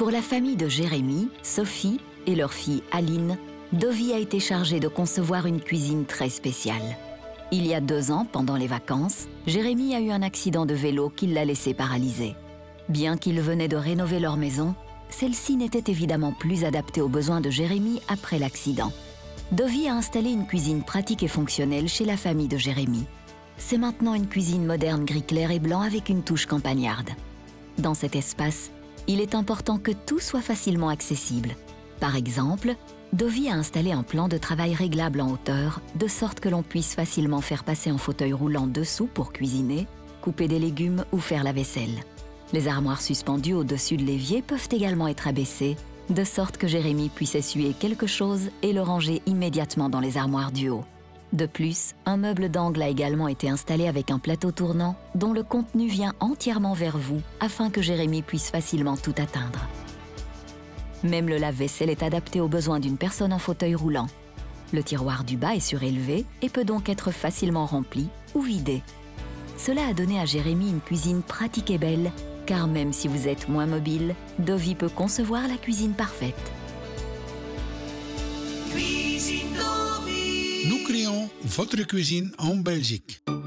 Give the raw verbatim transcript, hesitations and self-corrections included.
Pour la famille de Jérémy, Sophie et leur fille Aline, Dovi a été chargée de concevoir une cuisine très spéciale. Il y a deux ans, pendant les vacances, Jérémy a eu un accident de vélo qui l'a laissé paralysé. Bien qu'ils venaient de rénover leur maison, celle-ci n'était évidemment plus adaptée aux besoins de Jérémy après l'accident. Dovi a installé une cuisine pratique et fonctionnelle chez la famille de Jérémy. C'est maintenant une cuisine moderne gris clair et blanc avec une touche campagnarde. Dans cet espace, il est important que tout soit facilement accessible. Par exemple, Dovi a installé un plan de travail réglable en hauteur, de sorte que l'on puisse facilement faire passer un fauteuil roulant dessous pour cuisiner, couper des légumes ou faire la vaisselle. Les armoires suspendues au-dessus de l'évier peuvent également être abaissées, de sorte que Jérémy puisse essuyer quelque chose et le ranger immédiatement dans les armoires du haut. De plus, un meuble d'angle a également été installé avec un plateau tournant dont le contenu vient entièrement vers vous afin que Jérémy puisse facilement tout atteindre. Même le lave-vaisselle est adapté aux besoins d'une personne en fauteuil roulant. Le tiroir du bas est surélevé et peut donc être facilement rempli ou vidé. Cela a donné à Jérémy une cuisine pratique et belle, car même si vous êtes moins mobile, Dovi peut concevoir la cuisine parfaite. Nous créons votre cuisine en Belgique.